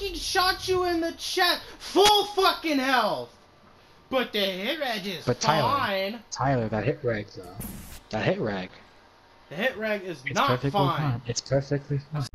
fucking shot you in the chest, full fucking health. But the hit reg is fine. Tyler, that hit reg though. That hit reg. The hit reg is It's not perfectly fine. It's perfectly fine.